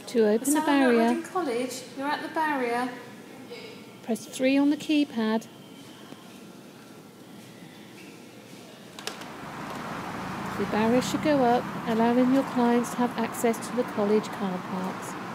To open the barrier, Reading College, you're at the barrier. press 3 on the keypad. The barrier should go up, allowing your clients to have access to the college car parks.